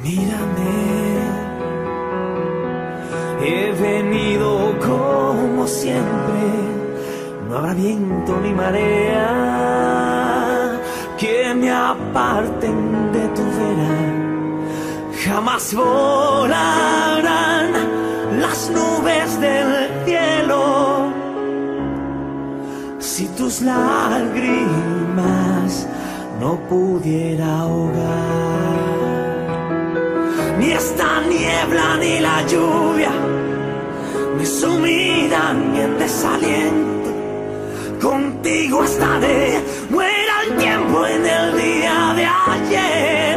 Mírame, he venido como siempre, no habrá viento ni marea que me aparten de tu vera, jamás volarán las nubes del cielo si tus lágrimas no pudiera ahogar. Ni esta niebla ni la lluvia me sumirán en desaliento. Contigo estaré, muera el tiempo en el día de ayer,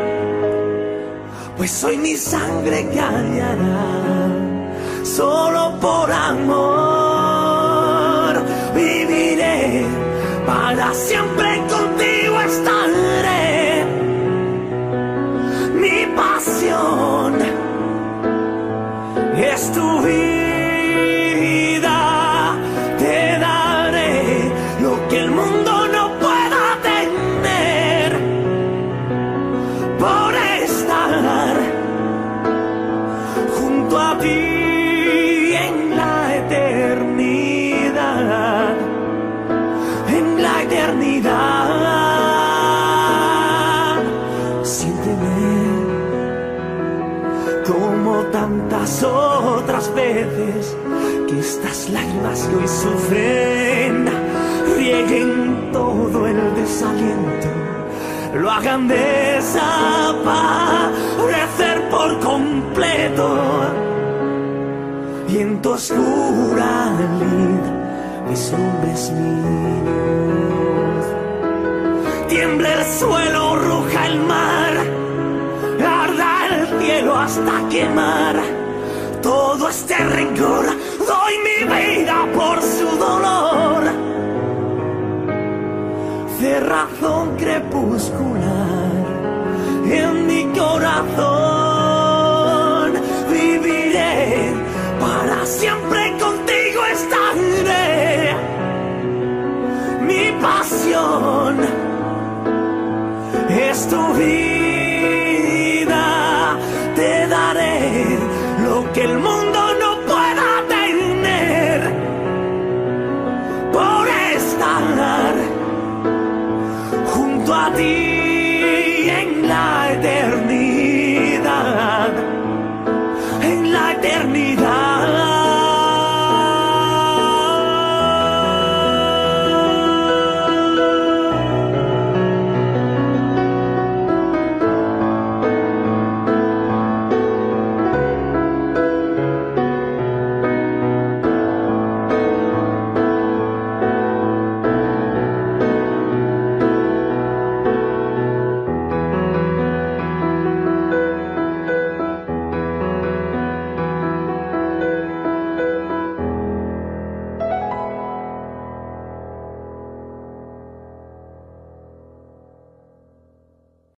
pues soy mi sangre que hallará solo por amor. Viviré para siempre, contigo estaré. Mi pasión es tu vida, te daré lo que el mundo no pueda tener por estar junto a ti en la eternidad, en la eternidad. Como tantas otras veces, que estas lágrimas que hoy sufren rieguen todo el desaliento, lo hagan desaparecer por completo, y en tu oscura lid vislumbres mi luz. Tiembla el suelo, ruja el mar, cielo hasta quemar todo este rencor. Doy mi vida por su dolor. Cerrazón crepuscular en mi corazón. Viviré para siempre, contigo estaré. Mi pasión es tu vida.